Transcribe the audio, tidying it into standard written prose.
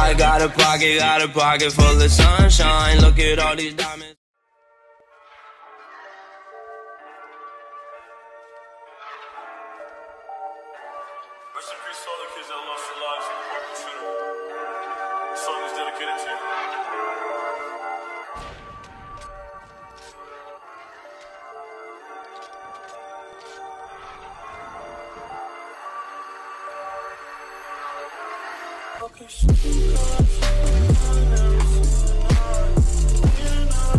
I got a pocket full of sunshine. Look at all these diamonds. Rest in peace to all the kids that lost their lives in the parking shooter. This song is dedicated to you. Okay,